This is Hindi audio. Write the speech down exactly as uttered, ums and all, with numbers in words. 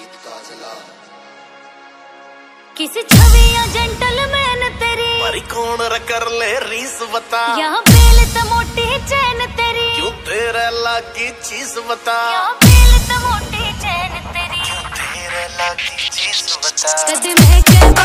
किसी छवि या जेंटलमैन तेरी मारी कौन कर ले रीस बता, यहाँ बेल त मोटी चैन तेरी क्यों तेरे लागी चीज बता, यहाँ बेल त मोटी चैन तेरी क्यों तेरे लागी चीज बता। कद मैं